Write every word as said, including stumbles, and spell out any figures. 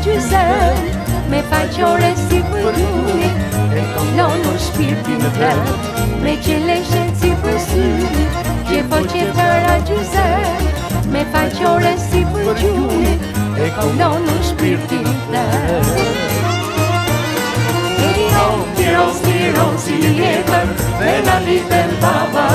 gjysem, me faqore si për gjuni, e kolonu shpirtin drept, me qeleshen si për syni, që po qetëra gjysem, me faqore si për gjuni, e kolonu shpirtin drept. Tiros, tiros, tiros i jetër, dhe na liten baba